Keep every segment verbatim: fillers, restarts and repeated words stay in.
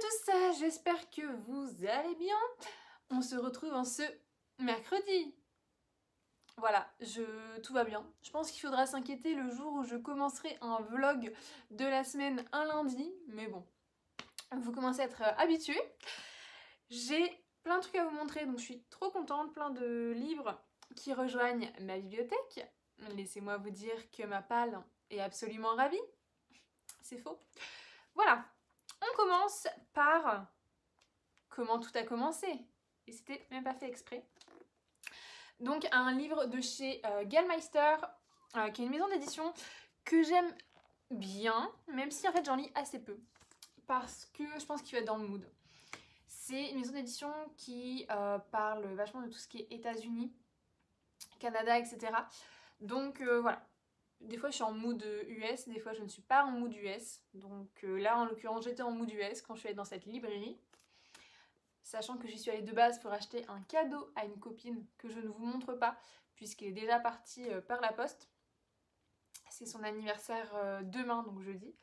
tous, j'espère que vous allez bien. On se retrouve en ce mercredi. Voilà, je... tout va bien. Je pense qu'il faudra s'inquiéter le jour où je commencerai un vlog de la semaine un lundi. Mais bon, vous commencez à être habitués. J'ai plein de trucs à vous montrer, donc je suis trop contente. Plein de livres qui rejoignent ma bibliothèque. Laissez-moi vous dire que ma palle est absolument ravie. C'est faux. Voilà. On commence par comment tout a commencé. Et c'était même pas fait exprès. Donc un livre de chez euh, Gallmeister, euh, qui est une maison d'édition que j'aime bien, même si en fait j'en lis assez peu. Parce que je pense qu'il va être dans le mood. C'est une maison d'édition qui euh, parle vachement de tout ce qui est États-Unis, Canada, et cetera. Donc euh, voilà. Des fois je suis en mood U S, des fois je ne suis pas en mood U S. Donc euh, là en l'occurrence j'étais en mood U S quand je suis allée dans cette librairie. Sachant que j'y suis allée de base pour acheter un cadeau à une copine que je ne vous montre pas puisqu'il est déjà parti euh, par la poste. C'est son anniversaire euh, demain, donc jeudi.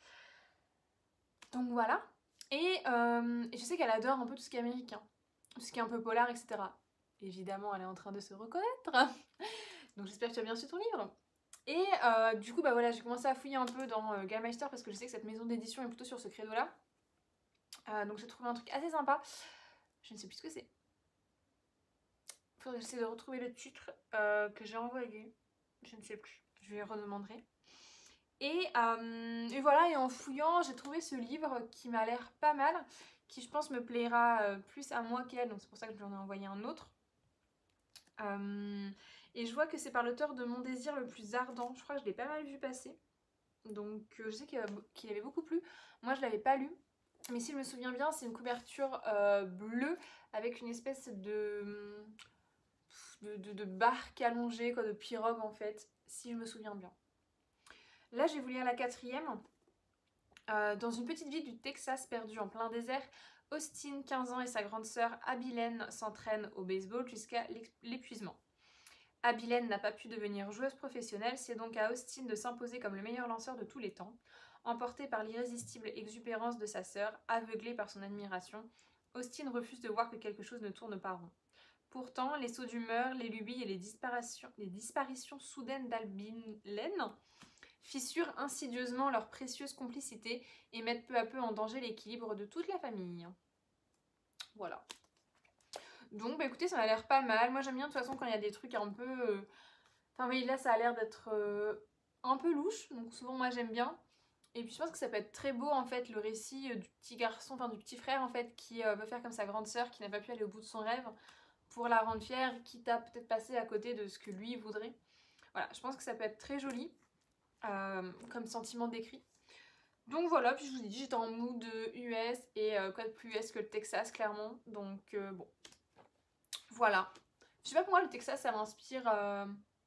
Donc voilà. Et, euh, et je sais qu'elle adore un peu tout ce qui est américain, tout ce qui est un peu polar, et cetera. Évidemment elle est en train de se reconnaître. Donc j'espère que tu as bien reçu ton livre. Et euh, du coup, bah voilà, j'ai commencé à fouiller un peu dans euh, Gallmeister parce que je sais que cette maison d'édition est plutôt sur ce credo-là. Euh, donc j'ai trouvé un truc assez sympa. Je ne sais plus ce que c'est. Faudrait que j'essaie de retrouver le titre euh, que j'ai envoyé. Je ne sais plus. Je lui redemanderai. Et, euh, et voilà, et en fouillant, j'ai trouvé ce livre qui m'a l'air pas mal, qui je pense me plaira euh, plus à moi qu'elle, donc c'est pour ça que je lui en ai envoyé un autre. Euh, et je vois que c'est par l'auteur de Mon désir le plus ardent. Je crois que je l'ai pas mal vu passer. Donc euh, je sais qu'il qu'il avait beaucoup plu. Moi je l'avais pas lu. Mais si je me souviens bien, c'est une couverture euh, bleue avec une espèce de, de, de, de barque allongée, quoi, de pirogue en fait, si je me souviens bien. Là j'ai voulu lire la quatrième. Euh, dans une petite ville du Texas perdue en plein désert, Austin, quinze ans, et sa grande sœur Abilene s'entraînent au baseball jusqu'à l'épuisement. Abilene n'a pas pu devenir joueuse professionnelle, c'est donc à Austin de s'imposer comme le meilleur lanceur de tous les temps. Emporté par l'irrésistible exubérance de sa sœur, aveuglé par son admiration, Austin refuse de voir que quelque chose ne tourne pas rond. Pourtant, les sauts d'humeur, les lubies et les disparitions, les disparitions soudaines d'Abilene fissurent insidieusement leur précieuse complicité et mettent peu à peu en danger l'équilibre de toute la famille. Voilà. Donc bah écoutez, ça m'a l'air pas mal. Moi j'aime bien de toute façon quand il y a des trucs un peu... Euh... Enfin oui, là ça a l'air d'être euh, un peu louche, donc souvent moi j'aime bien. Et puis je pense que ça peut être très beau en fait, le récit euh, du petit garçon, enfin du petit frère en fait, qui euh, veut faire comme sa grande sœur, qui n'a pas pu aller au bout de son rêve, pour la rendre fière, quitte à peut-être passer à côté de ce que lui voudrait. Voilà, je pense que ça peut être très joli, euh, comme sentiment d'écrit. Donc voilà, puis je vous ai dit, j'étais en mood U S, et euh, quoi de plus U S que le Texas, clairement. Donc euh, bon, voilà. Je sais pas, pour moi, le Texas, ça m'inspire... Euh...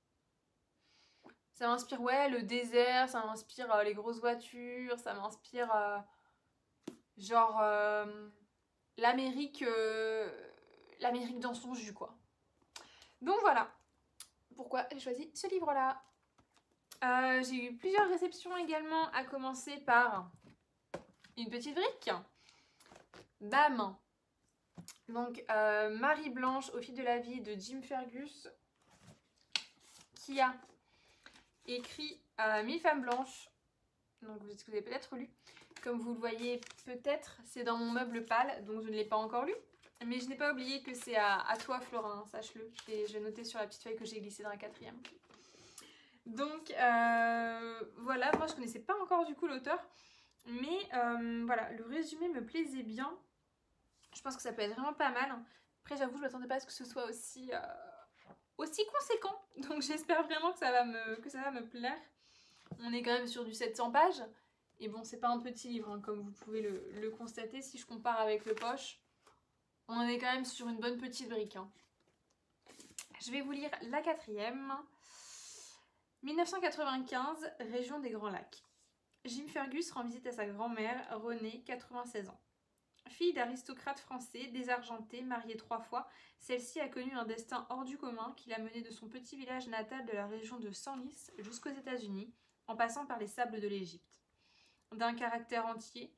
Ça m'inspire, ouais, le désert, ça m'inspire euh, les grosses voitures, ça m'inspire... Euh... Genre... Euh... L'Amérique... Euh... L'Amérique dans son jus, quoi. Donc voilà. Pourquoi j'ai choisi ce livre-là. Euh, j'ai eu plusieurs réceptions également, à commencer par une petite brique. Bam. Donc, euh, Marie Blanche, au fil de la vie de Jim Fergus, qui a écrit euh, Mille femmes blanches. Donc, vous avez peut-être lu. Comme vous le voyez peut-être, c'est dans mon meuble pâle, donc je ne l'ai pas encore lu. Mais je n'ai pas oublié que c'est à, à toi, Florin, sache-le. Et j'ai noté sur la petite feuille que j'ai glissée dans la quatrième. Donc, euh, voilà, moi je connaissais pas encore du coup l'auteur. Mais euh, voilà, le résumé me plaisait bien. Je pense que ça peut être vraiment pas mal. Après, j'avoue, je ne m'attendais pas à ce que ce soit aussi, euh, aussi conséquent. Donc, j'espère vraiment que ça, va me, que ça va me plaire. On est quand même sur du sept cents pages. Et bon, c'est pas un petit livre, hein, comme vous pouvez le, le constater. Si je compare avec le poche, on est quand même sur une bonne petite brique. Hein. Je vais vous lire la quatrième. mille neuf cent quatre-vingt-quinze, région des Grands Lacs. Jim Fergus rend visite à sa grand-mère, Renée, quatre-vingt-seize ans. Fille d'aristocrate français, désargenté, mariée trois fois, celle-ci a connu un destin hors du commun qui l'a menée de son petit village natal de la région de Senlis jusqu'aux États-Unis, en passant par les sables de l'Égypte. D'un caractère entier,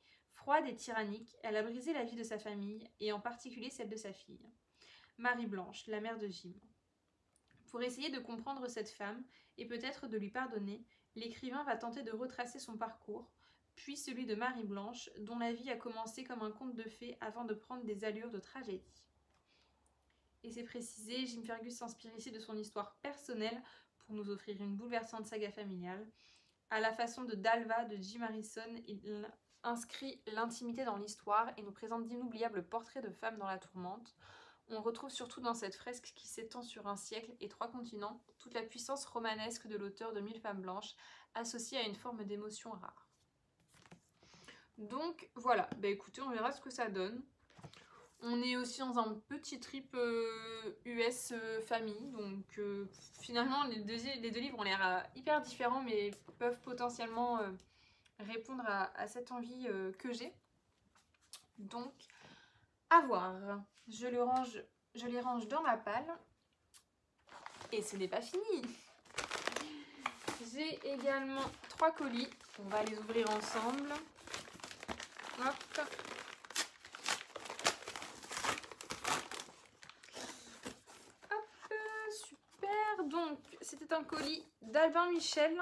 Froide et tyrannique, elle a brisé la vie de sa famille, et en particulier celle de sa fille, Marie-Blanche, la mère de Jim. Pour essayer de comprendre cette femme, et peut-être de lui pardonner, l'écrivain va tenter de retracer son parcours, puis celui de Marie-Blanche, dont la vie a commencé comme un conte de fées avant de prendre des allures de tragédie. Et c'est précisé, Jim Fergus s'inspire ici de son histoire personnelle pour nous offrir une bouleversante saga familiale. À la façon de Dalva de Jim Harrison, il inscrit l'intimité dans l'histoire et nous présente d'inoubliables portraits de femmes dans la tourmente. On retrouve surtout dans cette fresque qui s'étend sur un siècle et trois continents toute la puissance romanesque de l'auteur de Mille femmes blanches, associée à une forme d'émotion rare. Donc voilà, bah écoutez, on verra ce que ça donne. On est aussi dans un petit trip euh, U S euh, famille, donc euh, finalement les deux, les deux livres ont l'air euh, hyper différents mais peuvent potentiellement euh, répondre à, à cette envie euh, que j'ai. Donc à voir. Je, le range, je les range dans ma palle et ce n'est pas fini. J'ai également trois colis, on va les ouvrir ensemble. Hop. Donc, c'était un colis d'Albin Michel.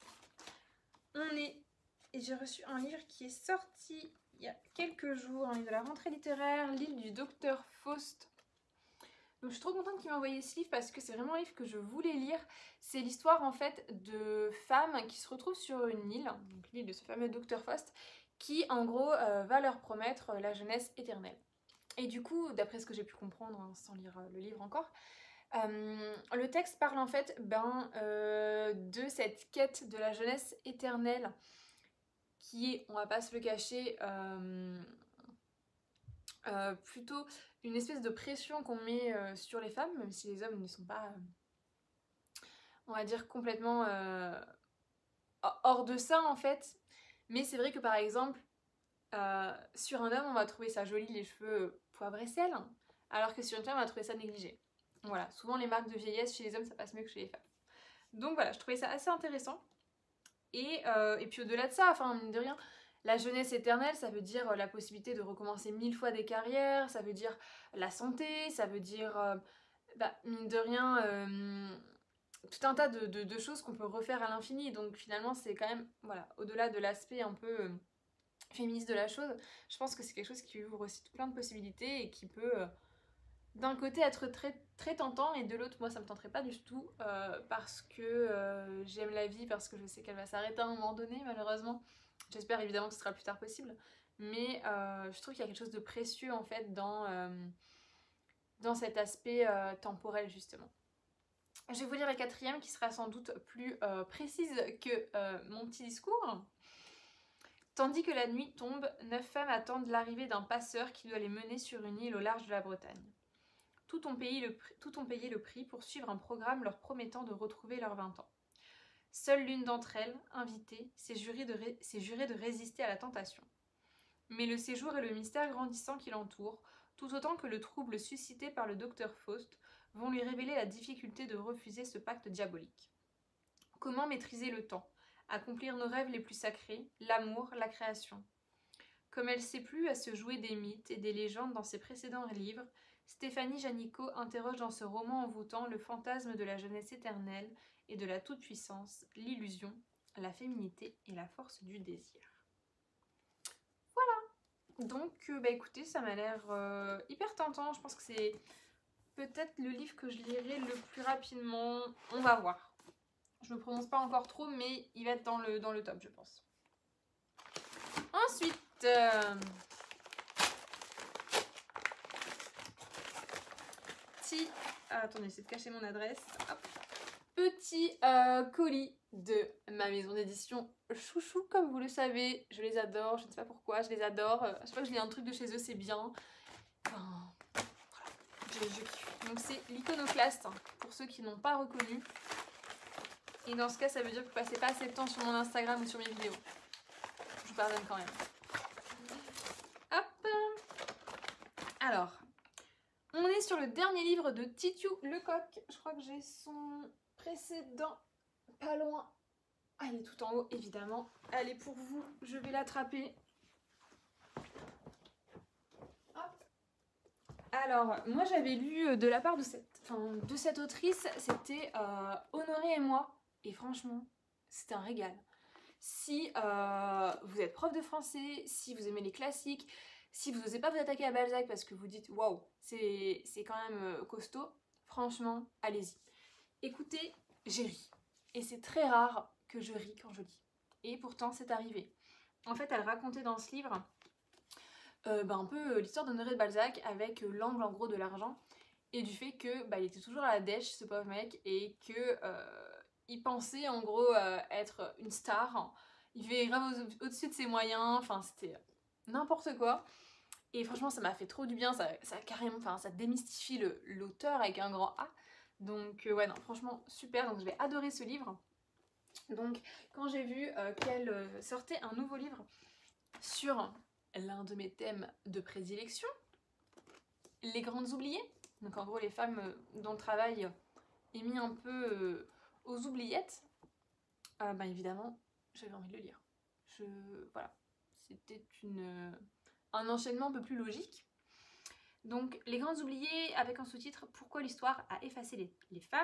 On est... Et j'ai reçu un livre qui est sorti il y a quelques jours, un livre de la rentrée littéraire, L'île du docteur Faust. Donc, je suis trop contente qu'il m'ait envoyé ce livre parce que c'est vraiment un livre que je voulais lire. C'est l'histoire, en fait, de femmes qui se retrouvent sur une île, donc l'île de ce fameux docteur Faust, qui, en gros, euh, va leur promettre la jeunesse éternelle. Et du coup, d'après ce que j'ai pu comprendre, hein, sans lire euh, le livre encore, Euh, le texte parle en fait ben, euh, de cette quête de la jeunesse éternelle qui est, on va pas se le cacher, euh, euh, plutôt une espèce de pression qu'on met euh, sur les femmes, même si les hommes ne sont pas, euh, on va dire, complètement euh, hors de ça en fait. Mais c'est vrai que par exemple, euh, sur un homme on va trouver ça joli, les cheveux poivre et sel, alors que sur une femme on va trouver ça négligé. Voilà, souvent les marques de vieillesse chez les hommes ça passe mieux que chez les femmes. Donc voilà, je trouvais ça assez intéressant. Et, euh, et puis au-delà de ça, enfin mine de rien, la jeunesse éternelle ça veut dire la possibilité de recommencer mille fois des carrières, ça veut dire la santé, ça veut dire, euh, bah, mine de rien, euh, tout un tas de, de, de choses qu'on peut refaire à l'infini. Donc finalement c'est quand même, voilà, au-delà de l'aspect un peu euh, féministe de la chose, je pense que c'est quelque chose qui ouvre aussi plein de possibilités et qui peut... Euh, d'un côté être très, très tentant et de l'autre moi ça me tenterait pas du tout euh, parce que euh, j'aime la vie, parce que je sais qu'elle va s'arrêter à un moment donné malheureusement. J'espère évidemment que ce sera le plus tard possible, mais euh, je trouve qu'il y a quelque chose de précieux en fait dans, euh, dans cet aspect euh, temporel justement. Je vais vous lire la quatrième qui sera sans doute plus euh, précise que euh, mon petit discours. Tandis que la nuit tombe, neuf femmes attendent l'arrivée d'un passeur qui doit les mener sur une île au large de la Bretagne. Tout ont, payé le prix, tout ont payé le prix pour suivre un programme leur promettant de retrouver leurs vingt ans. Seule l'une d'entre elles, invitée, s'est jurée de, ré, s'est jurée de résister à la tentation. Mais le séjour et le mystère grandissant qui l'entoure, tout autant que le trouble suscité par le docteur Faust, vont lui révéler la difficulté de refuser ce pacte diabolique. Comment maîtriser le temps, accomplir nos rêves les plus sacrés, l'amour, la création? Comme elle sait plus à se jouer des mythes et des légendes dans ses précédents livres, Stéphanie Janicot interroge dans ce roman envoûtant le fantasme de la jeunesse éternelle et de la toute-puissance, l'illusion, la féminité et la force du désir. Voilà. Donc, euh, bah écoutez, ça m'a l'air euh, hyper tentant. Je pense que c'est peut-être le livre que je lirai le plus rapidement. On va voir. Je me prononce pas encore trop, mais il va être dans le, dans le top, je pense. Ensuite... Euh... Petit, ah, attendez, c'est de cacher mon adresse. Hop. Petit euh, colis de ma maison d'édition Chouchou, comme vous le savez, je les adore, je ne sais pas pourquoi, je les adore. À chaque fois que je lis un truc de chez eux, c'est bien. Enfin, voilà, je, je kiffe. Donc c'est l'Iconoclaste, hein, pour ceux qui n'ont pas reconnu. Et dans ce cas, ça veut dire que vous passez pas assez de temps sur mon Instagram ou sur mes vidéos. Je vous pardonne quand même. Hop. Alors... on est sur le dernier livre de Titiou Lecoq. Je crois que j'ai son précédent pas loin. Ah, elle est tout en haut, évidemment. Elle est pour vous. Je vais l'attraper. Alors, moi j'avais lu de la part de cette, enfin, de cette autrice, c'était euh, Honoré et moi. Et franchement, c'était un régal. Si euh, vous êtes prof de français, si vous aimez les classiques, si vous n'osez pas vous attaquer à Balzac parce que vous dites waouh, c'est quand même costaud, franchement, allez-y. Écoutez, j'ai ri. Et c'est très rare que je ris quand je lis. Et pourtant, c'est arrivé. En fait, elle racontait dans ce livre euh, bah, un peu l'histoire d'Honoré de Balzac avec euh, l'angle en gros de l'argent et du fait que bah, il était toujours à la dèche, ce pauvre mec, et que euh, il pensait en gros euh, être une star. Il vivait grave au- au-dessus de ses moyens, enfin c'était n'importe quoi. Et franchement, ça m'a fait trop du bien, ça, ça carrément, enfin ça démystifie l'auteur avec un grand A. Donc euh, ouais, non, franchement, super, donc je vais adorer ce livre. Donc quand j'ai vu euh, qu'elle euh, sortait un nouveau livre sur l'un de mes thèmes de prédilection, les grandes oubliées, donc en gros les femmes dont le travail est mis un peu euh, aux oubliettes, euh, bah évidemment j'avais envie de le lire. Je, voilà, c'était une, un enchaînement un peu plus logique. Donc les grandes oubliées avec un sous-titre « Pourquoi l'histoire a effacé les, les femmes ?»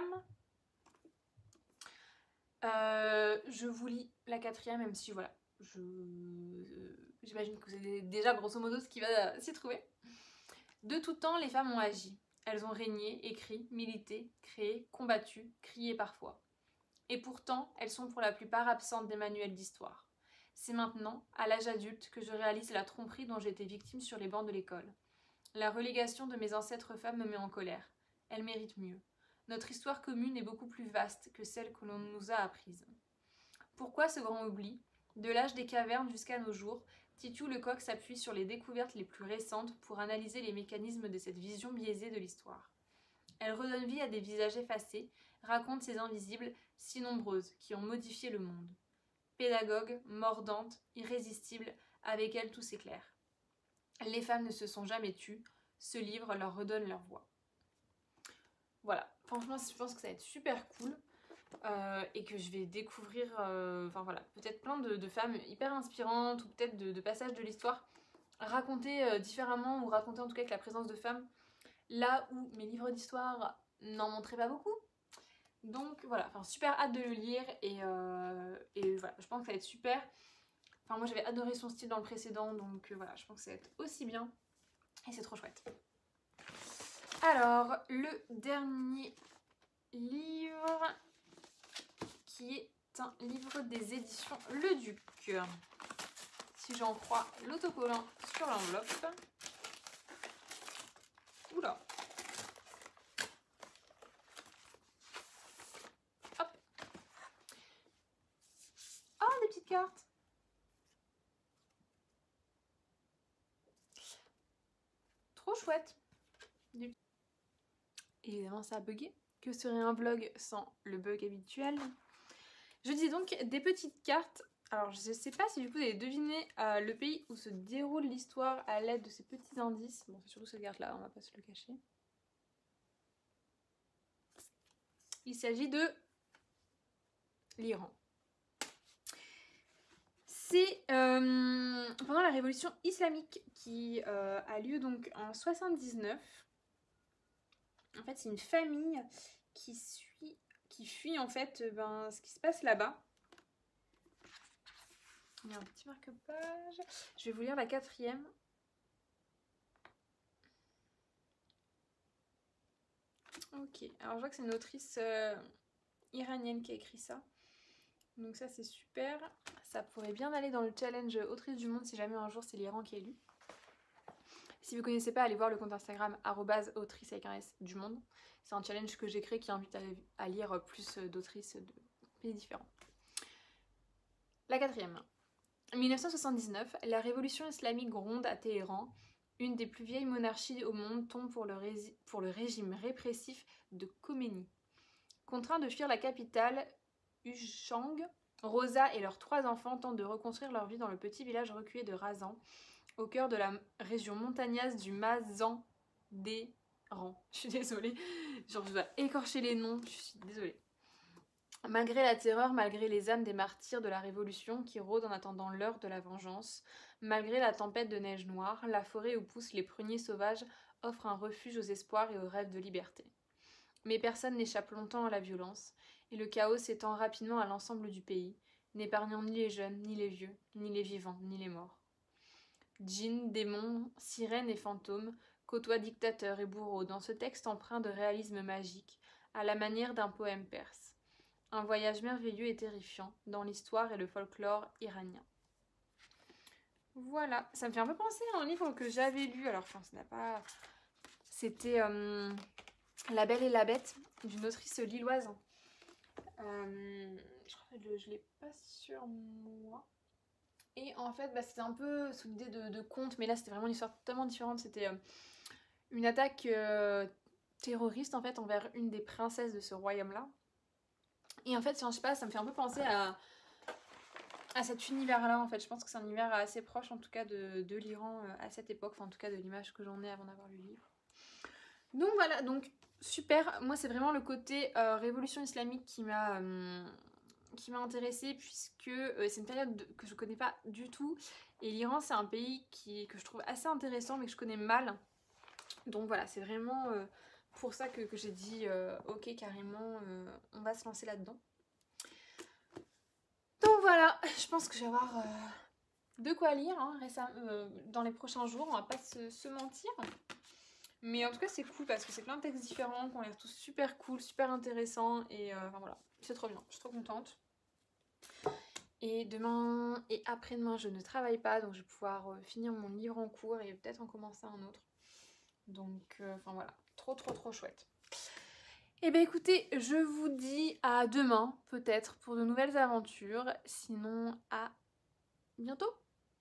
euh, Je vous lis la quatrième, même si voilà, je j'imagine que vous avez déjà grosso modo ce qui va s'y trouver. De tout temps, les femmes ont agi. Elles ont régné, écrit, milité, créé, combattu, crié parfois. Et pourtant, elles sont pour la plupart absentes des manuels d'histoire. C'est maintenant, à l'âge adulte, que je réalise la tromperie dont j'ai été victime sur les bancs de l'école. La relégation de mes ancêtres femmes me met en colère. Elles méritent mieux. Notre histoire commune est beaucoup plus vaste que celle que l'on nous a apprise. Pourquoi ce grand oubli ? De l'âge des cavernes jusqu'à nos jours, Titiou Lecoq s'appuie sur les découvertes les plus récentes pour analyser les mécanismes de cette vision biaisée de l'histoire. Elle redonne vie à des visages effacés, raconte ces invisibles si nombreuses qui ont modifié le monde. Pédagogue, mordante, irrésistible, avec elle tout s'éclaire. Les femmes ne se sont jamais tues, ce livre leur redonne leur voix. Voilà, franchement je pense que ça va être super cool. Euh, et que je vais découvrir, euh, enfin voilà, peut-être plein de, de femmes hyper inspirantes ou peut-être de, de passages de l'histoire racontés euh, différemment ou racontés en tout cas avec la présence de femmes, là où mes livres d'histoire n'en montraient pas beaucoup. Donc voilà, enfin super hâte de le lire et, euh, et voilà, je pense que ça va être super. Enfin moi j'avais adoré son style dans le précédent, donc euh, voilà, je pense que ça va être aussi bien et c'est trop chouette. Alors, le dernier livre qui est un livre des éditions Le Duc. Si j'en crois l'autocollant sur l'enveloppe. Oula. Hop. Oh, des petites cartes. Trop chouette. Évidemment, ça a bugué. Que serait un vlog sans le bug habituel ? Je dis donc des petites cartes. Alors je ne sais pas si du coup vous avez deviné euh, le pays où se déroule l'histoire à l'aide de ces petits indices. Bon, c'est surtout cette carte là, on va pas se le cacher. Il s'agit de l'Iran. C'est euh, pendant la révolution islamique qui euh, a lieu donc en soixante-dix-neuf. En fait c'est une famille qui suit, qui fuit en fait ben, ce qui se passe là-bas. Il y a un petit marque-page. Je vais vous lire la quatrième. Ok, alors je vois que c'est une autrice euh, iranienne qui a écrit ça. Donc ça c'est super. Ça pourrait bien aller dans le challenge autrice du monde si jamais un jour c'est l'Iran qui est lu. Si vous ne connaissez pas, allez voir le compte Instagram arobase autrice avec un S du monde. C'est un challenge que j'ai créé qui invite à, à lire plus d'autrices de pays différents. La quatrième. mille neuf cent soixante-dix-neuf, la révolution islamique gronde à Téhéran. Une des plus vieilles monarchies au monde tombe pour le, pour le régime répressif de Khomeini. Contraints de fuir la capitale, Ushang, Rosa et leurs trois enfants tentent de reconstruire leur vie dans le petit village reculé de Razan, au cœur de la région montagneuse du Mazandéran. Je suis désolée, genre je dois écorcher les noms, je suis désolée. Malgré la terreur, malgré les âmes des martyrs de la Révolution qui rôdent en attendant l'heure de la vengeance, malgré la tempête de neige noire, la forêt où poussent les pruniers sauvages offre un refuge aux espoirs et aux rêves de liberté. Mais personne n'échappe longtemps à la violence, et le chaos s'étend rapidement à l'ensemble du pays, n'épargnant ni les jeunes, ni les vieux, ni les vivants, ni les morts. Djinns, démons, sirènes et fantômes côtoient dictateurs et bourreaux dans ce texte empreint de réalisme magique, à la manière d'un poème perse. Un voyage merveilleux et terrifiant dans l'histoire et le folklore iranien. Voilà, ça me fait un peu penser à un livre que j'avais lu, alors enfin, ça n'a pas... C'était euh, La Belle et la Bête, d'une autrice lilloise. Euh, je crois que je ne l'ai pas sur moi. Et en fait, bah, c'était un peu sous l'idée de, de conte, mais là c'était vraiment une histoire totalement différente. C'était euh, une attaque euh, terroriste en fait envers une des princesses de ce royaume-là. Et en fait, je sais pas, ça me fait un peu penser à, à cet univers-là en fait. Je pense que c'est un univers assez proche en tout cas de, de l'Iran euh, à cette époque, enfin en tout cas de l'image que j'en ai avant d'avoir lu le livre. Donc voilà, donc super. Moi c'est vraiment le côté euh, révolution islamique qui m'a... Euh, qui m'a intéressée puisque euh, c'est une période de, que je connais pas du tout et l'Iran c'est un pays qui, que je trouve assez intéressant mais que je connais mal, donc voilà c'est vraiment euh, pour ça que, que j'ai dit euh, ok carrément euh, on va se lancer là-dedans. Donc voilà, je pense que je vais avoir euh, de quoi lire hein, récemment, euh, dans les prochains jours, on va pas se, se mentir, mais en tout cas c'est cool parce que c'est plein de textes différents qu'on a l'air tous super cool, super intéressants et euh, enfin voilà, c'est trop bien, je suis trop contente. Et demain et après-demain, je ne travaille pas, donc je vais pouvoir euh, finir mon livre en cours et peut-être en commencer un autre. Donc, euh, enfin voilà, trop trop trop chouette. Et bien écoutez, je vous dis à demain, peut-être, pour de nouvelles aventures. Sinon, à bientôt!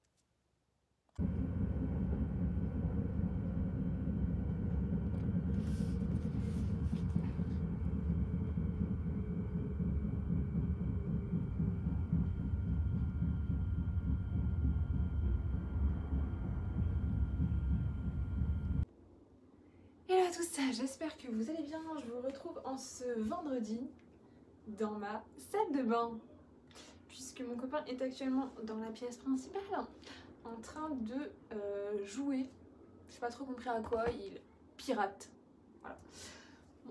Et là tout ça, j'espère que vous allez bien. Je vous retrouve en ce vendredi dans ma salle de bain. Puisque mon copain est actuellement dans la pièce principale en train de euh, jouer. Je sais pas trop compris à quoi, il pirate. Voilà. Bon.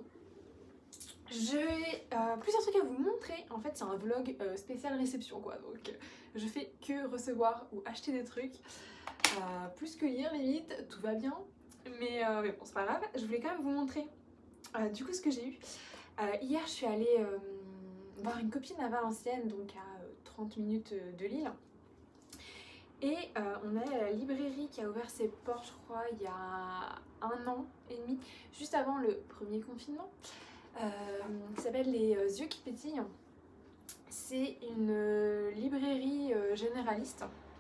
J'ai euh, plusieurs trucs à vous montrer. En fait, c'est un vlog euh, spécial réception quoi. Donc, euh, je fais que recevoir ou acheter des trucs. Euh, plus que lire, limite, tout va bien. Mais, euh, mais bon, c'est pas grave. Je voulais quand même vous montrer euh, du coup ce que j'ai eu. Euh, hier, je suis allée euh, voir une copine à Valenciennes, donc à euh, trente minutes de Lille. Et euh, on est à la librairie qui a ouvert ses portes, je crois, il y a un an et demi, juste avant le premier confinement, euh, qui s'appelle Les Yeux qui pétillent. C'est une euh, librairie euh, généraliste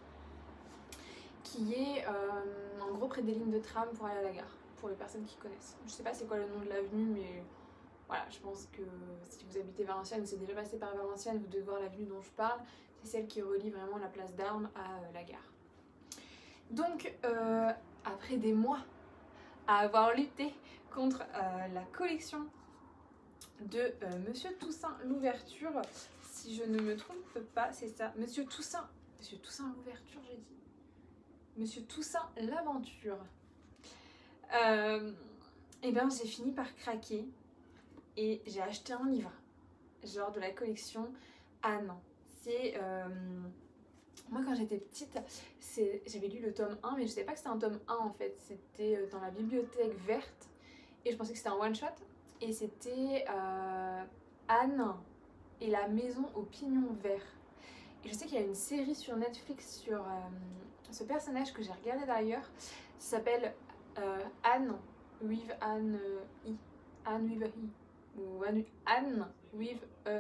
qui est euh, en gros près des lignes de tram pour aller à la gare, pour les personnes qui connaissent. Je sais pas c'est quoi le nom de l'avenue, mais voilà, je pense que si vous habitez Valenciennes ou c'est déjà passé par Valenciennes, vous devez voir l'avenue dont je parle. C'est celle qui relie vraiment la place d'Armes à euh, la gare. Donc, euh, après des mois à avoir lutté contre euh, la collection de euh, Monsieur Toussaint l'Ouverture, si je ne me trompe pas, c'est ça, Monsieur Toussaint, Monsieur Toussaint l'Ouverture, j'ai dit, Monsieur Toussaint l'Aventure. Euh, et bien, j'ai fini par craquer et j'ai acheté un livre, genre de la collection Anne. C'est euh, moi quand j'étais petite, j'avais lu le tome un, mais je savais pas que c'était un tome un en fait. C'était dans la bibliothèque verte et je pensais que c'était un one shot. Et c'était euh, Anne et la maison au pignon vert. Et je sais qu'il y a une série sur Netflix sur euh, ce personnage que j'ai regardé d'ailleurs. Ça s'appelle euh, Anne with an euh, I. Anne with a I. Ou Anne with a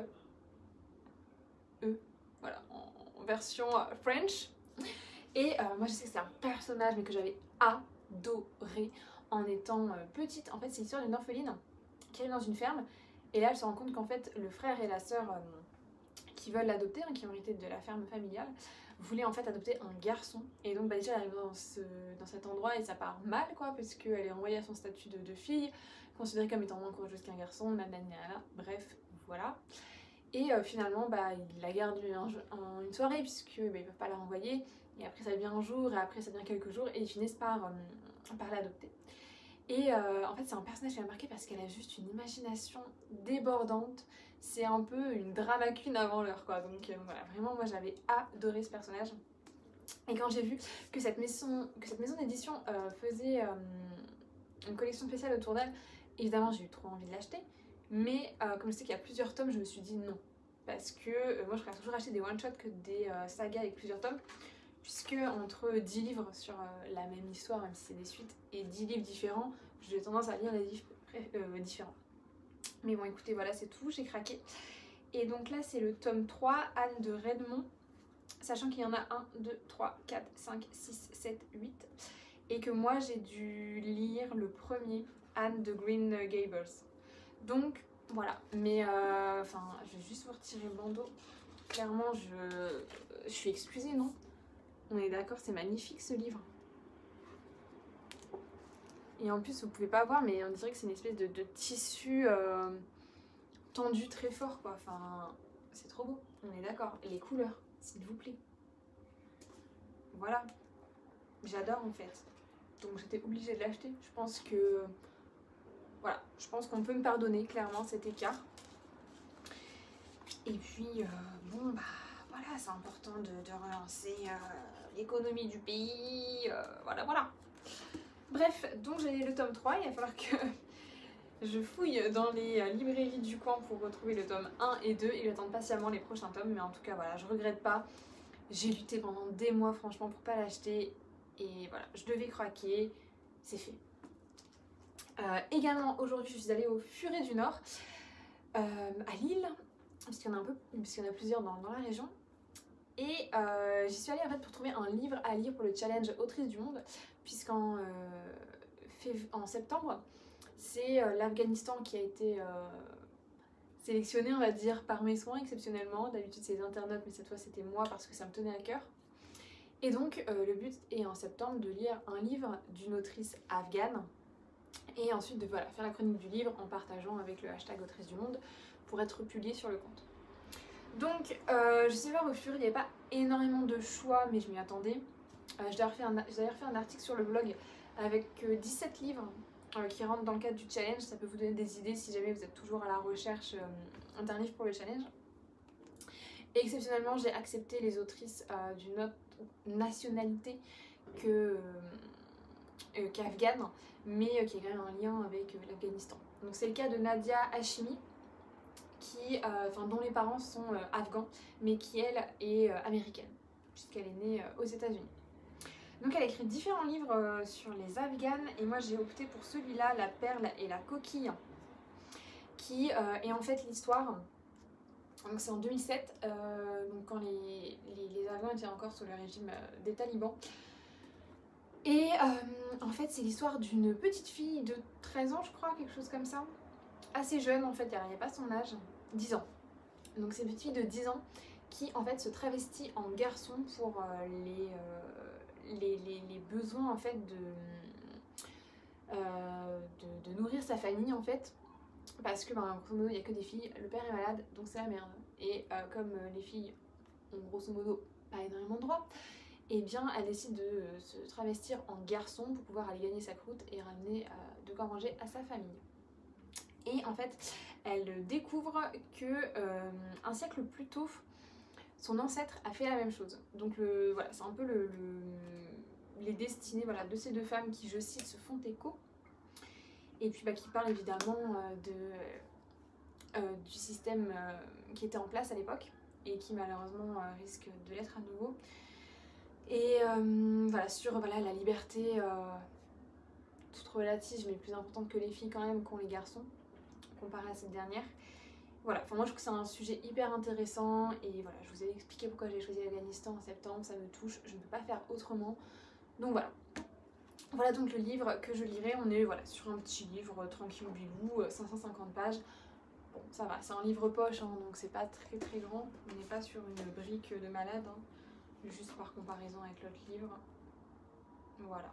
E. Voilà, en version French. Et euh, moi je sais que c'est un personnage mais que j'avais adoré en étant euh, petite. En fait c'est l'histoire d'une orpheline qui arrive dans une ferme et là elle se rend compte qu'en fait le frère et la sœur euh, qui veulent l'adopter, hein, qui ont hérité de la ferme familiale, voulaient en fait adopter un garçon. Et donc bah, déjà elle arrive dans, ce, dans cet endroit et ça part mal quoi, parce qu'elle est renvoyée à son statut de, de fille, considérée comme étant moins courageuse qu'un garçon, nanana, bref, voilà. Et euh, finalement, bah, il la garde un, un, une soirée puisque bah, ils peuvent pas la renvoyer. Et après ça devient un jour, et après ça devient quelques jours, et ils finissent par, euh, par l'adopter. Et euh, en fait c'est un personnage qui m'a marqué parce qu'elle a juste une imagination débordante. C'est un peu une drama queen avant l'heure quoi. Donc euh, voilà, vraiment moi j'avais adoré ce personnage. Et quand j'ai vu que cette maison, que cette maison d'édition euh, faisait euh, une collection spéciale autour d'elle, évidemment j'ai eu trop envie de l'acheter. Mais euh, comme je sais qu'il y a plusieurs tomes, je me suis dit non. Parce que euh, moi je préfère toujours acheter des one-shots que des euh, sagas avec plusieurs tomes. Puisque entre dix livres sur euh, la même histoire, même si c'est des suites, et dix livres différents, j'ai tendance à lire les livres euh, différents. Mais bon écoutez, voilà c'est tout, j'ai craqué. Et donc là c'est le tome trois, Anne de Redmond. Sachant qu'il y en a un, deux, trois, quatre, cinq, six, sept, huit. Et que moi j'ai dû lire le premier, Anne de Green Gables. Donc voilà, mais euh, enfin je vais juste vous retirer le bandeau. Clairement je, je suis excusée non? On est d'accord, c'est magnifique ce livre. Et en plus vous pouvez pas voir mais on dirait que c'est une espèce de, de tissu euh, tendu très fort quoi. Enfin c'est trop beau, on est d'accord. Et les couleurs, s'il vous plaît. Voilà, j'adore en fait. Donc j'étais obligée de l'acheter. Je pense que voilà, je pense qu'on peut me pardonner clairement cet écart. Et puis euh, bon bah voilà, c'est important de, de relancer euh, l'économie du pays. Euh, voilà voilà. Bref, donc j'ai le tome trois, il va falloir que je fouille dans les librairies du coin pour retrouver le tome un et deux et j'attends patiemment les prochains tomes. Mais en tout cas voilà, je regrette pas. J'ai lutté pendant des mois franchement pour pas l'acheter. Et voilà, je devais craquer, c'est fait. Euh, également aujourd'hui je suis allée au Furet du Nord euh, à Lille parce qu'il y en a un peu, parce qu'il y en a plusieurs dans, dans la région et euh, j'y suis allée en fait pour trouver un livre à lire pour le challenge Autrice du Monde puisqu'en euh, en septembre c'est euh, l'Afghanistan qui a été euh, sélectionné on va dire par mes soins exceptionnellement. D'habitude c'est les internautes mais cette fois c'était moi parce que ça me tenait à cœur. Et donc euh, le but est en septembre de lire un livre d'une autrice afghane et ensuite de voilà, faire la chronique du livre en partageant avec le hashtag Autrice du Monde pour être publié sur le compte. Donc euh, je sais pas, au fur il n'y avait pas énormément de choix mais je m'y attendais. Euh, j'ai d'ailleurs fait, fait un article sur le blog avec euh, dix-sept livres euh, qui rentrent dans le cadre du challenge. Ça peut vous donner des idées si jamais vous êtes toujours à la recherche euh, d'un livre pour le challenge. Et exceptionnellement j'ai accepté les autrices euh, d'une autre nationalité que... Euh, Euh, qu'afghane, mais euh, qui a quand même un lien avec euh, l'Afghanistan. Donc c'est le cas de Nadia Hashimi, qui, euh, enfin, dont les parents sont euh, afghans, mais qui elle est euh, américaine, puisqu'elle est née euh, aux États-Unis. Donc elle a écrit différents livres euh, sur les Afghanes, et moi j'ai opté pour celui-là, La perle et la coquille, qui euh, est en fait l'histoire. Donc c'est en deux mille sept, euh, donc quand les, les, les Afghans étaient encore sous le régime euh, des talibans. Et euh, en fait c'est l'histoire d'une petite fille de treize ans je crois, quelque chose comme ça. Assez jeune en fait, il n'y a pas son âge, dix ans. Donc c'est une petite fille de dix ans qui en fait se travestit en garçon pour euh, les, euh, les, les, les besoins en fait de, euh, de, de nourrir sa famille en fait. Parce que ben, grosso modo il n'y a que des filles, le père est malade donc c'est la merde. Et euh, comme euh, les filles ont grosso modo pas énormément de droits, et eh bien elle décide de se travestir en garçon pour pouvoir aller gagner sa croûte et ramener euh, de quoi manger à sa famille. Et en fait elle découvre que euh, un siècle plus tôt son ancêtre a fait la même chose. Donc le, voilà, c'est un peu le, le, les destinées voilà, de ces deux femmes qui, je cite, se font écho. Et puis bah, qui parlent évidemment euh, de, euh, du système euh, qui était en place à l'époque et qui malheureusement euh, risque de l'être à nouveau. Et euh, voilà, sur voilà, la liberté euh, toute relative mais plus importante que les filles quand même qu'ont les garçons comparé à cette dernière. Voilà, enfin moi je trouve que c'est un sujet hyper intéressant et voilà, je vous ai expliqué pourquoi j'ai choisi l'Afghanistan en septembre, ça me touche, je ne peux pas faire autrement. Donc voilà. Voilà donc le livre que je lirai, on est voilà, sur un petit livre tranquille bilou, cinq cent cinquante pages. Bon, ça va, c'est un livre poche, hein, donc c'est pas très très grand, on n'est pas sur une brique de malade, hein, juste par comparaison avec l'autre livre. Voilà.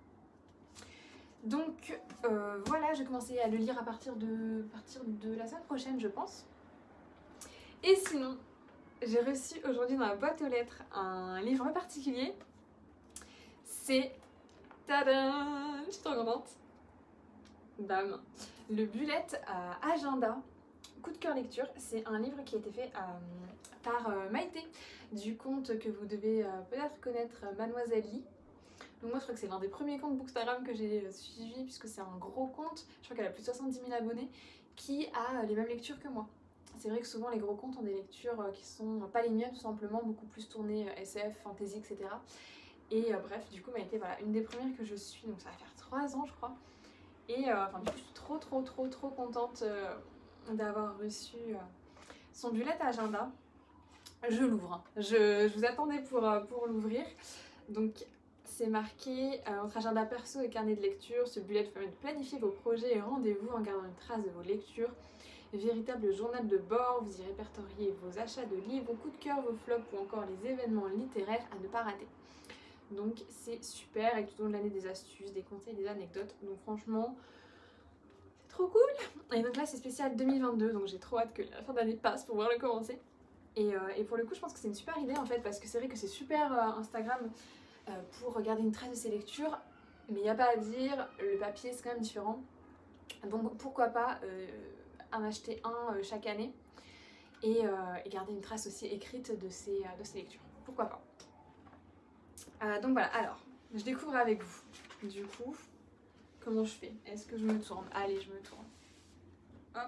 Donc euh, voilà, j'ai commencé à le lire à partir de, à partir de la semaine prochaine, je pense. Et sinon, j'ai reçu aujourd'hui dans la boîte aux lettres un livre en particulier. C'est... Tadam! Je suis trop contente. Bam. Le bullet euh, agenda. Coup de cœur lecture, c'est un livre qui a été fait euh, par euh, Maïté, du compte que vous devez euh, peut-être connaître, euh, Mademoiselle Lee. Donc moi je crois que c'est l'un des premiers comptes Bookstagram que j'ai euh, suivi, puisque c'est un gros compte, je crois qu'elle a plus de soixante-dix mille abonnés, qui a euh, les mêmes lectures que moi. C'est vrai que souvent les gros comptes ont des lectures euh, qui sont euh, pas les miennes tout simplement, beaucoup plus tournées euh, S F, fantasy, et cetera. Et euh, bref, du coup Maïté, voilà, une des premières que je suis, donc ça va faire trois ans je crois. Et euh, enfin, du coup je suis trop trop trop trop contente euh, d'avoir reçu euh, son bullet agenda. Je l'ouvre, hein. je, je vous attendais pour, euh, pour l'ouvrir. Donc c'est marqué euh, entre agenda perso et carnet de lecture, ce bullet permet de planifier vos projets et rendez-vous en gardant une trace de vos lectures. Véritable journal de bord, vous y répertoriez vos achats de livres, vos coups de cœur, vos flops ou encore les événements littéraires à ne pas rater. Donc c'est super, avec tout au long de l'année des astuces, des conseils, des anecdotes. Donc franchement, c'est trop cool. Et donc là c'est spécial deux mille vingt-deux, donc j'ai trop hâte que la fin d'année passe pour pouvoir le commencer. Et, euh, et pour le coup je pense que c'est une super idée en fait, parce que c'est vrai que c'est super euh, Instagram euh, pour regarder une trace de ses lectures, mais il n'y a pas à dire, le papier c'est quand même différent. Donc pourquoi pas euh, en acheter un euh, chaque année et, euh, et garder une trace aussi écrite de ses, euh, de ses lectures. Pourquoi pas. Euh, donc voilà, alors, je découvre avec vous. Du coup, comment je fais? Est-ce que je me tourne? Allez, je me tourne. Hop.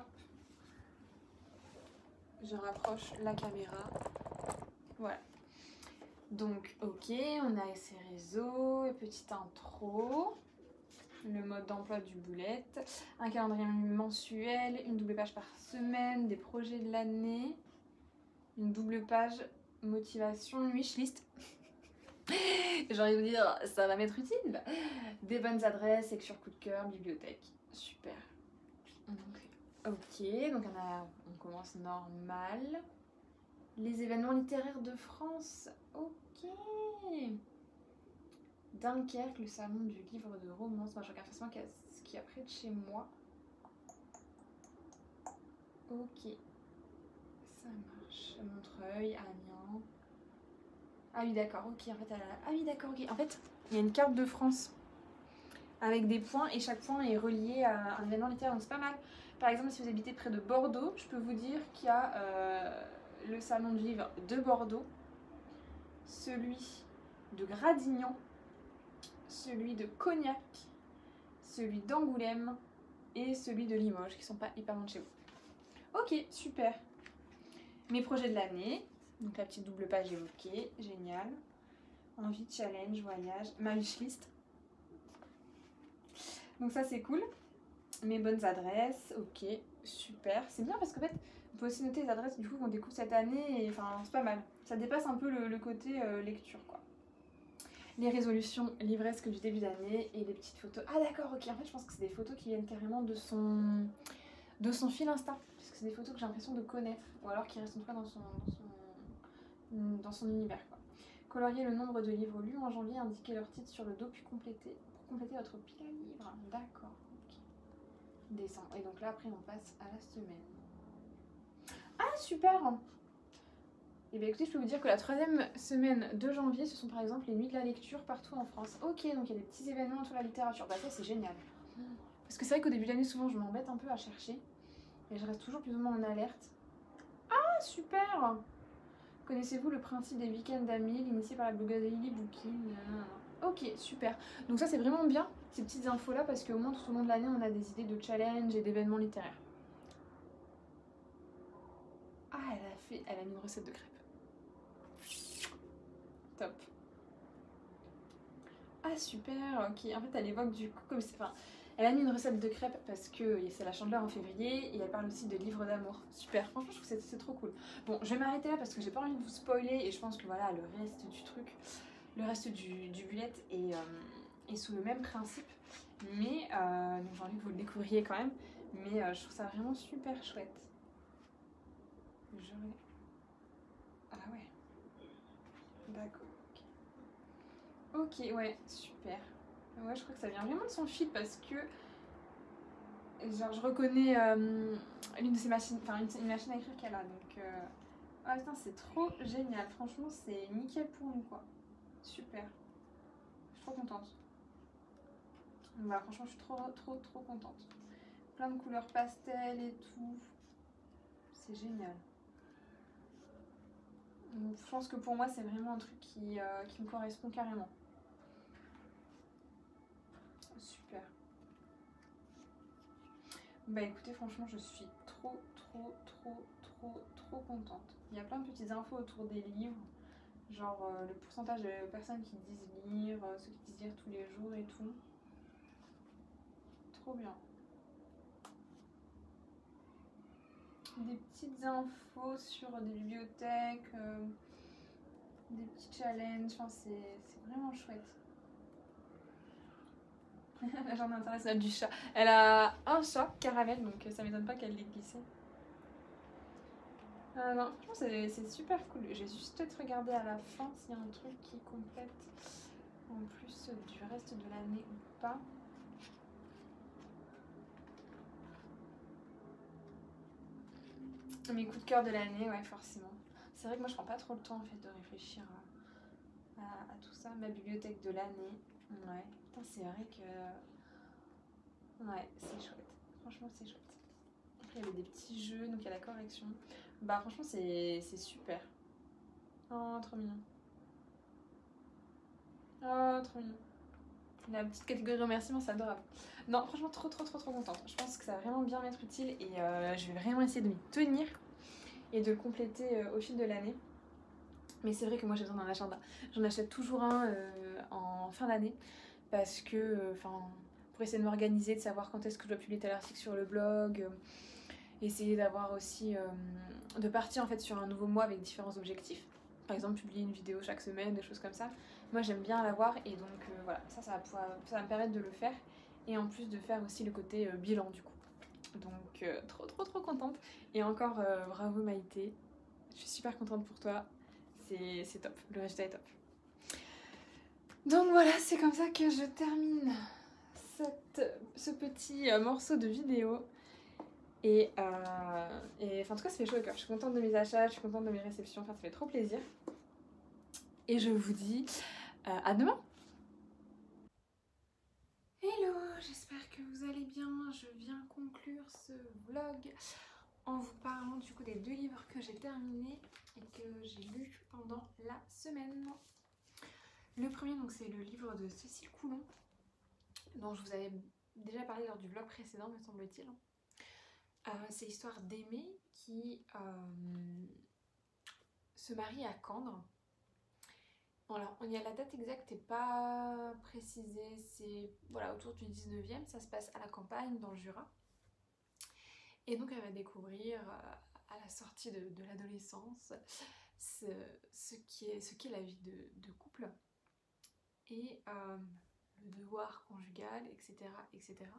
Je rapproche la caméra. Voilà. Donc, ok, on a ses réseaux, petite intro, le mode d'emploi du bullet, un calendrier mensuel, une double page par semaine, des projets de l'année, une double page motivation, wishlist. J'ai envie de vous dire, ça va m'être utile. Des bonnes adresses, lecture coup de cœur, bibliothèque. Super. Ok, donc on, a, on commence normal. Les événements littéraires de France. Ok. Dunkerque, le salon du livre de romance. Moi, je regarde facilement ce qu'il y a près de chez moi. Ok. Ça marche. Montreuil, Amiens. Ah oui, d'accord, ok. En fait, elle a... Ah oui, d'accord, ok. En fait, il y a une carte de France avec des points et chaque point est relié à un événement littéraire, donc c'est pas mal. Par exemple, si vous habitez près de Bordeaux, je peux vous dire qu'il y a euh, le salon du livre de Bordeaux, celui de Gradignan, celui de Cognac, celui d'Angoulême et celui de Limoges, qui sont pas hyper loin de chez vous. Ok, super. Mes projets de l'année, donc la petite double page évoquée, génial. Envie, challenge, voyage, ma wishlist. Donc ça c'est cool. Mes bonnes adresses, ok, super. C'est bien parce qu'en fait, on peut aussi noter les adresses du coup qu'on découvre cette année et enfin c'est pas mal. Ça dépasse un peu le, le côté euh, lecture quoi. Les résolutions livresques du début d'année et les petites photos. Ah d'accord, ok, en fait je pense que c'est des photos qui viennent carrément de son, de son fil Insta. Parce que c'est des photos que j'ai l'impression de connaître. Ou alors qui restent en tout cas dans son, dans son, dans son univers quoi. Colorier le nombre de livres lus en janvier, indiquer leur titre sur le dos puis compléter, pour compléter votre pile à livres. D'accord. Décembre. Et donc là, après, on passe à la semaine. Ah, super! Et bien écoutez, je peux vous dire que la troisième semaine de janvier, ce sont par exemple les nuits de la lecture partout en France. Ok, donc il y a des petits événements autour de la littérature. Bah ça, c'est génial. Parce que c'est vrai qu'au début de l'année, souvent, je m'embête un peu à chercher. Et je reste toujours plus ou moins en alerte. Ah, super! Connaissez-vous le principe des week-ends d'amis, initié par la blogueuse Lily Booking? Ok, super. Donc ça, c'est vraiment bien, ces petites infos-là, parce qu'au moins, tout au long de l'année, on a des idées de challenge et d'événements littéraires. Ah, elle a fait, elle a mis une recette de crêpes. Top. Ah, super, ok. En fait, elle évoque du coup, comme c'est... Enfin, elle a mis une recette de crêpes parce que c'est la Chandeleur en février et elle parle aussi de livres d'amour. Super, franchement, je trouve que c'est trop cool. Bon, je vais m'arrêter là parce que j'ai pas envie de vous spoiler et je pense que voilà, le reste du truc, le reste du, du bullet est, euh, est sous le même principe. Mais, euh, donc j'ai envie que vous le découvriez quand même. Mais euh, je trouve ça vraiment super chouette. Je... Ah ouais. D'accord. Ok, ouais, super. Ouais, je crois que ça vient vraiment de son fil parce que genre je reconnais euh, l'une de ses machines, enfin une, une machine à écrire qu'elle a, donc euh... ah putain c'est trop génial, franchement c'est nickel pour nous quoi. Super. Je suis trop contente. Donc voilà, franchement, je suis trop, trop, trop contente. Plein de couleurs pastel et tout. C'est génial. Donc, je pense que pour moi, c'est vraiment un truc qui, euh, qui me correspond carrément. Super. Bah écoutez, franchement, je suis trop, trop, trop, trop, trop contente. Il y a plein de petites infos autour des livres. Genre euh, le pourcentage de personnes qui disent lire, euh, ceux qui disent lire tous les jours et tout. Trop bien. Des petites infos sur des bibliothèques, euh, des petits challenges, enfin c'est vraiment chouette. La journée internationale du chat. Elle a un chat, Caramel, donc ça m'étonne pas qu'elle l'ait glissé. Euh, non, franchement c'est super cool. J'ai juste peut-être regardé à la fin s'il y a un truc qui complète en plus du reste de l'année ou pas. Mes coups de cœur de l'année, ouais, forcément. C'est vrai que moi je prends pas trop le temps en fait de réfléchir à, à, à tout ça. Ma bibliothèque de l'année, ouais. Putain, c'est vrai que. Ouais, c'est chouette. Franchement, c'est chouette. Après, il y avait des petits jeux, donc il y a la correction. Bah, franchement, c'est super. Oh, trop mignon. Oh, trop mignon. La petite catégorie remerciements, c'est adorable. Non, franchement, trop, trop, trop, trop contente. Je pense que ça va vraiment bien m'être utile et euh, je vais vraiment essayer de m'y tenir et de compléter euh, au fil de l'année. Mais c'est vrai que moi j'ai besoin d'un agenda. J'en achète toujours un euh, en fin d'année parce que, enfin, euh, pour essayer de m'organiser, de savoir quand est-ce que je dois publier tel article sur le blog, euh, essayer d'avoir aussi, euh, de partir en fait sur un nouveau mois avec différents objectifs. Par exemple, publier une vidéo chaque semaine, des choses comme ça. Moi j'aime bien l'avoir et donc euh, voilà, ça, ça va, pouvoir, ça va me permettre de le faire et en plus de faire aussi le côté euh, bilan du coup. Donc euh, trop trop trop contente. Et encore euh, bravo Maïté, je suis super contente pour toi. C'est top, le résultat est top. Donc voilà, c'est comme ça que je termine cette, ce petit euh, morceau de vidéo. Et, euh, et enfin, en tout cas, ça fait chaud au cœur. Je suis contente de mes achats, je suis contente de mes réceptions, enfin, ça fait trop plaisir. Et je vous dis euh, à demain. Hello, j'espère que vous allez bien. Je viens conclure ce vlog en vous parlant du coup des deux livres que j'ai terminés et que j'ai lus pendant la semaine. Le premier, donc, c'est le livre de Cécile Coulon, dont je vous avais déjà parlé lors du vlog précédent, me semble-t-il. Euh, c'est l'histoire d'Aimée qui euh, se marie à Candre. Alors, il y a la date exacte n'est pas précisée, c'est voilà, autour du dix-neuvième, ça se passe à la campagne, dans le Jura. Et donc elle va découvrir euh, à la sortie de, de l'adolescence ce, ce qu'est ce qu'est la vie de, de couple et euh, le devoir conjugal, et cetera et cetera.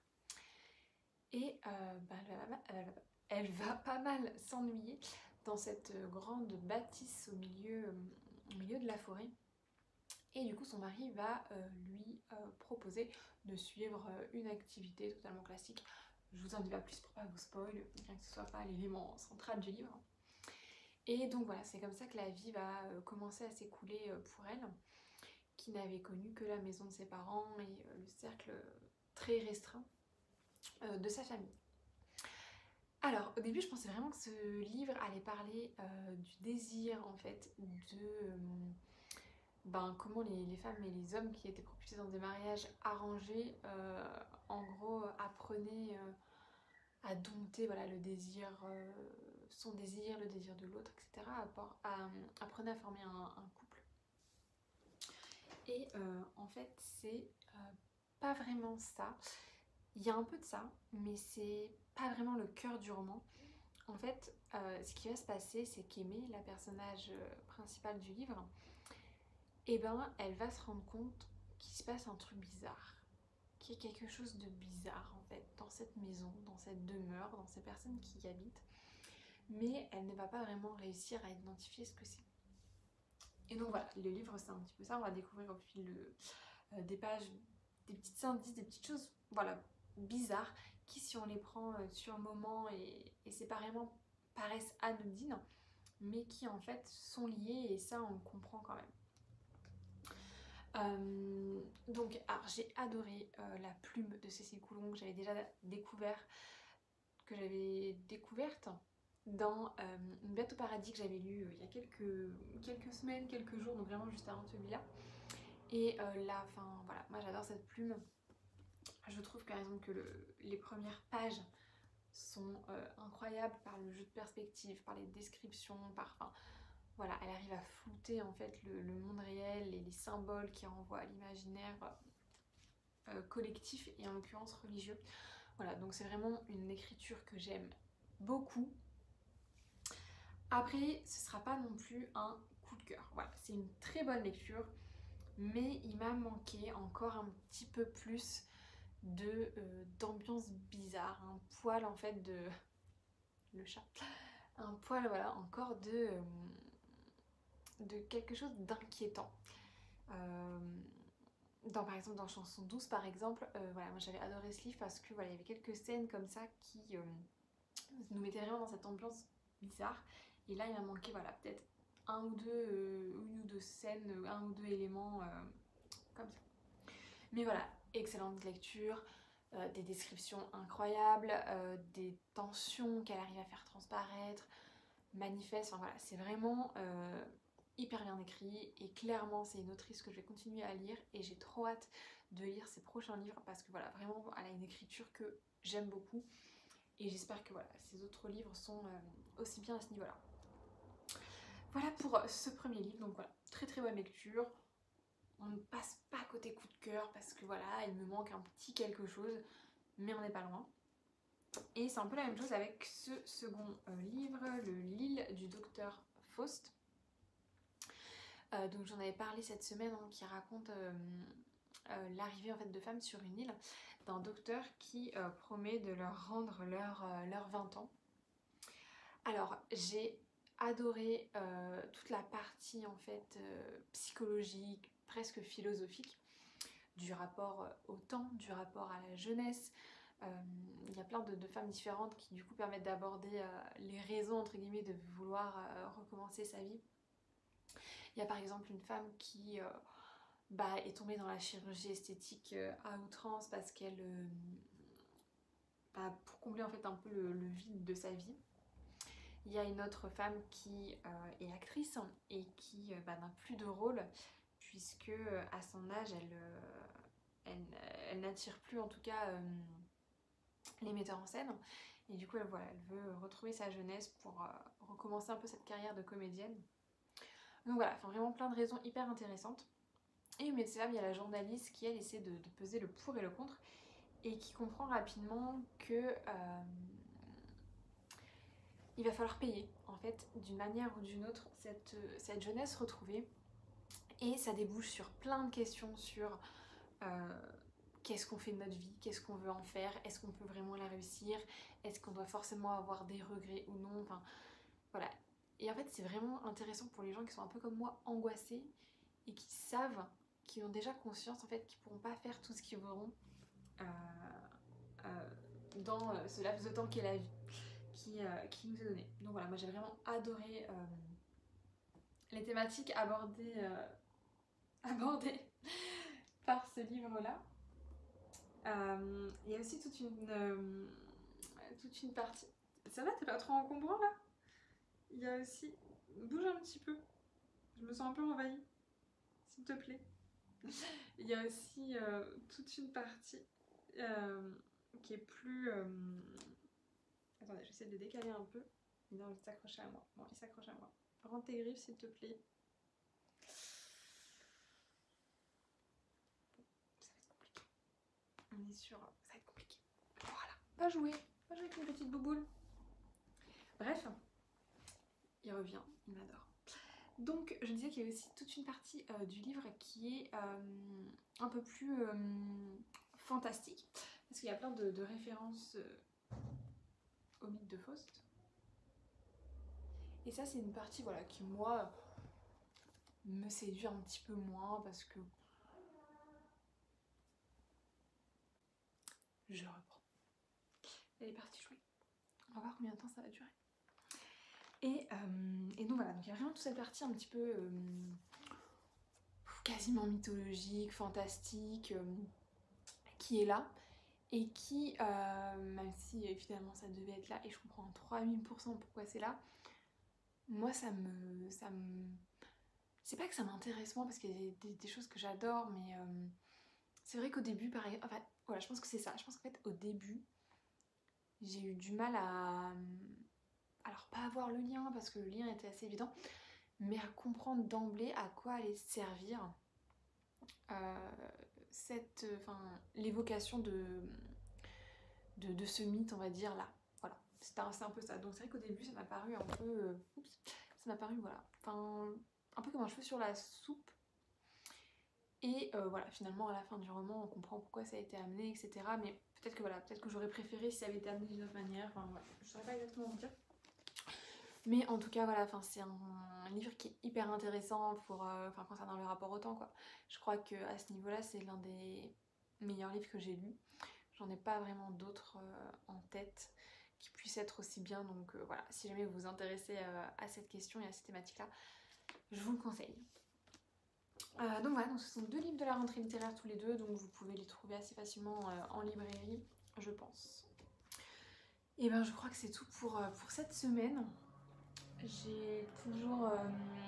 Et euh, bah, elle, va, elle, va, elle va pas mal s'ennuyer dans cette grande bâtisse au milieu, au milieu de la forêt. Et du coup son mari va euh, lui euh, proposer de suivre euh, une activité totalement classique. Je vous en dis pas plus pour pas vous spoil, bien que ce soit pas l'élément central du livre. Et donc voilà, c'est comme ça que la vie va euh, commencer à s'écouler euh, pour elle, qui n'avait connu que la maison de ses parents et euh, le cercle très restreint euh, de sa famille. Alors au début je pensais vraiment que ce livre allait parler euh, du désir en fait, de... Euh, ben, comment les, les femmes et les hommes qui étaient propulsés dans des mariages arrangés, euh, en gros, apprenaient euh, à dompter voilà, le désir, euh, son désir, le désir de l'autre, et cetera. À, à, apprenaient à former un, un couple. Et euh, en fait, c'est euh, pas vraiment ça. Il y a un peu de ça, mais c'est pas vraiment le cœur du roman. En fait, euh, ce qui va se passer, c'est qu'Aimée, la personnage principale du livre, et eh ben elle va se rendre compte qu'il se passe un truc bizarre, qu'il y a quelque chose de bizarre en fait dans cette maison, dans cette demeure, dans ces personnes qui y habitent, mais elle ne va pas vraiment réussir à identifier ce que c'est. Et donc voilà, le livre c'est un petit peu ça, on va découvrir au fil de, euh, des pages des petits indices, des petites choses voilà, bizarres qui, si on les prend euh, sur le moment et, et séparément, paraissent anodines, mais qui en fait sont liées et ça on le comprend quand même. Euh, donc, alors j'ai adoré euh, la plume de Cécile Coulon que j'avais déjà découvert, que j'avais découverte dans euh, Une bête au paradis que j'avais lu euh, il y a quelques, quelques semaines, quelques jours, donc vraiment juste avant celui-là. Et euh, là, enfin voilà, moi j'adore cette plume. Je trouve par exemple que le, les premières pages sont euh, incroyables par le jeu de perspective, par les descriptions, par... Enfin, voilà, elle arrive à flouter en fait le, le monde réel et les symboles qui renvoient à l'imaginaire euh, collectif et en l'occurrence religieux. Voilà, donc c'est vraiment une écriture que j'aime beaucoup. Après, ce sera pas non plus un coup de cœur. Voilà, c'est une très bonne lecture, mais il m'a manqué encore un petit peu plus de euh, d'ambiance bizarre, un poil en fait de le chat, un poil voilà encore de euh, de quelque chose d'inquiétant. Euh, dans par exemple dans Chanson douce par exemple, euh, voilà, moi j'avais adoré ce livre parce que voilà, il y avait quelques scènes comme ça qui euh, nous mettaient vraiment dans cette ambiance bizarre. Et là il m'a manqué voilà peut-être un ou deux euh, une ou deux scènes, un ou deux éléments euh, comme ça. Mais voilà, excellente lecture, euh, des descriptions incroyables, euh, des tensions qu'elle arrive à faire transparaître, manifeste, enfin voilà, c'est vraiment euh, hyper bien écrit et clairement c'est une autrice que je vais continuer à lire et j'ai trop hâte de lire ses prochains livres parce que voilà, vraiment elle a une écriture que j'aime beaucoup et j'espère que voilà, ses autres livres sont euh, aussi bien à ce niveau-là. Voilà pour ce premier livre, donc voilà, très très bonne lecture. On ne passe pas côté coup de cœur parce que voilà, il me manque un petit quelque chose, mais on n'est pas loin. Et c'est un peu la même chose avec ce second euh, livre, le L'île du docteur Faust. Euh, donc j'en avais parlé cette semaine, hein, qui raconte euh, euh, l'arrivée en fait de femmes sur une île d'un docteur qui euh, promet de leur rendre leur, euh, leurs vingt ans. Alors j'ai adoré euh, toute la partie en fait euh, psychologique, presque philosophique du rapport au temps, du rapport à la jeunesse. Euh, il y a plein de, de femmes différentes qui du coup permettent d'aborder euh, les raisons entre guillemets de vouloir euh, recommencer sa vie. Il y a par exemple une femme qui euh, bah, est tombée dans la chirurgie esthétique euh, à outrance parce qu'elle... Euh, bah, pour combler en fait un peu le, le vide de sa vie. Il y a une autre femme qui euh, est actrice et qui euh, bah, n'a plus de rôle puisque euh, à son âge elle, euh, elle, elle n'attire plus en tout cas euh, les metteurs en scène et du coup elle, voilà, elle veut retrouver sa jeunesse pour euh, recommencer un peu cette carrière de comédienne. Donc voilà, enfin, vraiment plein de raisons hyper intéressantes. Et au milieu de ça, il y a la journaliste qui elle essaie de, de peser le pour et le contre et qui comprend rapidement que euh, il va falloir payer en fait d'une manière ou d'une autre cette, cette jeunesse retrouvée et ça débouche sur plein de questions sur euh, qu'est-ce qu'on fait de notre vie, qu'est-ce qu'on veut en faire, est-ce qu'on peut vraiment la réussir, est-ce qu'on doit forcément avoir des regrets ou non, enfin voilà. Et en fait c'est vraiment intéressant pour les gens qui sont un peu comme moi angoissés et qui savent, qui ont déjà conscience en fait qu'ils pourront pas faire tout ce qu'ils voudront euh, euh, dans euh, ce laps de temps qu'est la vie qui, euh, qui nous est donné. Donc voilà, moi j'ai vraiment adoré euh, les thématiques abordées, euh, abordées par ce livre-là. Euh, il y a aussi toute une, euh, toute une partie... Ça va, t'es pas trop encombrant là? Il y a aussi... Bouge un petit peu. Je me sens un peu envahie. S'il te plaît. Il y a aussi euh, toute une partie euh, qui est plus... Euh... Attendez, j'essaie de décaler un peu. Non, il s'accroche à moi. Bon, il s'accroche à moi. Rends tes griffes s'il te plaît. On est sur... Ça va être compliqué. Voilà. Pas jouer. Pas jouer avec une petite bouboule. Bref. Il revient. Il m'adore. Donc, je disais qu'il y a aussi toute une partie euh, du livre qui est euh, un peu plus euh, fantastique. Parce qu'il y a plein de, de références euh, au mythe de Faust. Et ça, c'est une partie voilà, qui, moi, me séduit un petit peu moins parce que... Je reprends. Elle est partie jouer. On va voir combien de temps ça va durer. Et, euh, et donc voilà, donc il y a vraiment toute cette partie un petit peu... Euh, quasiment mythologique, fantastique, euh, qui est là et qui, euh, même si euh, finalement ça devait être là, et je comprends à trois mille pour cent pourquoi c'est là, moi ça me... ça me... c'est pas que ça m'intéresse moins parce qu'il y a des, des- des choses que j'adore, mais euh, c'est vrai qu'au début, pareil, enfin voilà, je pense que c'est ça, je pense qu'en fait au début, j'ai eu du mal à... alors pas avoir le lien parce que le lien était assez évident, mais à comprendre d'emblée à quoi allait servir euh, cette, enfin, l'évocation de, de, de ce mythe, on va dire, là. Voilà, c'est un, c'est un peu ça. Donc c'est vrai qu'au début, ça m'a paru un peu... euh, oups, ça m'a paru, voilà, enfin, un peu comme un cheveu sur la soupe. Et euh, voilà, finalement, à la fin du roman, on comprend pourquoi ça a été amené, et cetera. Mais peut-être que voilà, peut-être que j'aurais préféré si ça avait été amené d'une autre manière. Enfin, voilà, je saurais pas exactement vous dire. Mais en tout cas, voilà, c'est un, un livre qui est hyper intéressant pour, euh, concernant le rapport au temps, quoi. Je crois qu'à ce niveau-là, c'est l'un des meilleurs livres que j'ai lus. J'en ai pas vraiment d'autres euh, en tête qui puissent être aussi bien. Donc euh, voilà, si jamais vous vous intéressez euh, à cette question et à cette thématique-là, je vous le conseille. Euh, donc voilà, donc ce sont deux livres de la rentrée littéraire tous les deux, donc vous pouvez les trouver assez facilement euh, en librairie, je pense. Et ben je crois que c'est tout pour, euh, pour cette semaine. J'ai toujours euh,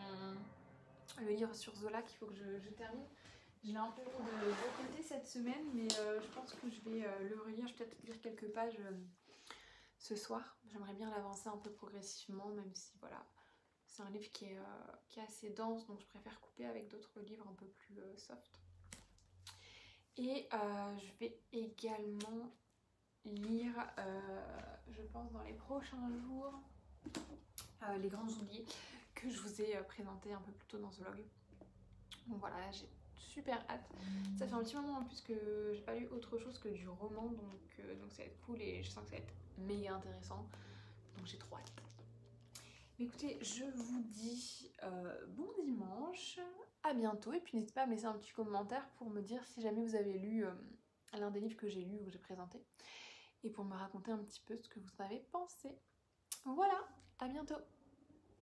le livre sur Zola qu'il faut que je, je termine. Je l'ai un peu mis de, de côté cette semaine, mais euh, je pense que je vais euh, le relire. Je vais peut-être lire quelques pages euh, ce soir. J'aimerais bien l'avancer un peu progressivement, même si voilà, c'est un livre qui est, euh, qui est assez dense, donc je préfère couper avec d'autres livres un peu plus euh, soft. Et euh, je vais également lire, euh, je pense dans les prochains jours, euh, Les Grands Oubliés, que je vous ai euh, présenté un peu plus tôt dans ce vlog. Donc voilà, j'ai super hâte. Ça fait un petit moment en plus que j'ai pas lu autre chose que du roman, donc, euh, donc ça va être cool et je sens que ça va être méga intéressant. Donc j'ai trop hâte. Mais écoutez, je vous dis euh, bon dimanche, à bientôt, et puis n'hésitez pas à me laisser un petit commentaire pour me dire si jamais vous avez lu euh, l'un des livres que j'ai lu ou que j'ai présenté, et pour me raconter un petit peu ce que vous en avez pensé. Voilà, à bientôt.